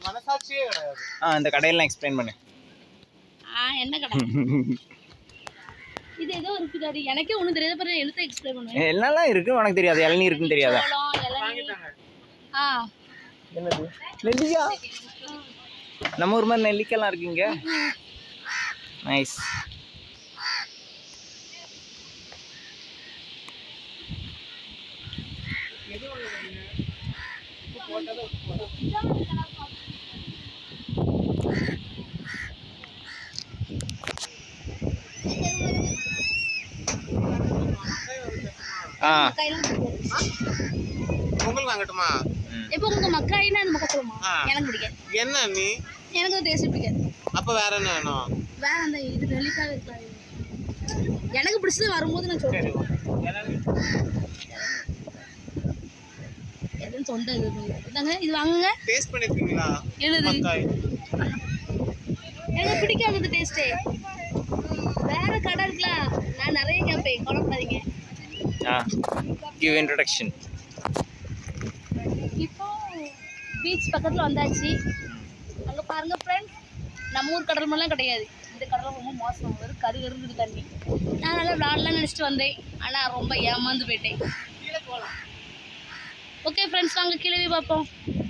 மனசாட்சியே கிடையாது. இந்த கடையெல்லாம் எக்ஸ்பிளைன் பண்ணு. என்ன கடை? இது ஏதோ இருக்குதாடி, எனக்கே ஒன்றும் தெரியாத பிறகு எழுத்து எக்ஸ்பிளைன் பண்ணுவேன். என்னெல்லாம் இருக்கு உனக்கு தெரியாது? இளநீ இருக்குன்னு தெரியாதா? என்னது நெல்லிக்காய்? நம்ம ஊர் மாதிரி நெல்லிக்காய்லாம் இருக்குங்க. நைஸ். பொங்கல் வாங்கட்டுமா? எப்போ உங்களுக்கு மக்காயினா அந்த மக்கா சொல்லுமா? எனக்கு பிடிக்காது. என்ன நீ? எனக்கு டேஸ்ட் பிடிக்காது. அப்ப வேற என்ன வேணும்? வேற அந்த இது நெல்லிக்காய் இருக்காது. எனக்கு பிடிச்சது வரும்போது நான் சொல்றேன். எதுவும் தொண்டை இதாங்க இது வாங்குங்க. டேஸ்ட் பண்ணிருக்கீங்களா? எழுது. மக்காய். எனக்கு பிடிக்காது அந்த டேஸ்டே. வேற கடை இருக்குல்ல, நான் நிறைய கேட்பேன், குழப்பாதீங்க. Give introduction. இப்போ பீச் பக்கத்தில் வந்தாச்சு. அங்கே பாருங்க ஃப்ரெண்ட்ஸ், நம்ம ஊர் கடல் மாதிரிலாம் கிடையாது. இந்த கடல் ரொம்ப மோசம், வெறும் கருகருன்னு தண்ணி. நான் நல்லா விளாட்லாம் நினச்சிட்டு வந்தேன், ஆனால் ரொம்ப ஏமாந்து போயிட்டேன். கீழே போகலாம். ஓகே ஃப்ரெண்ட்ஸ், வாங்க கீழே போய் பார்ப்போம்.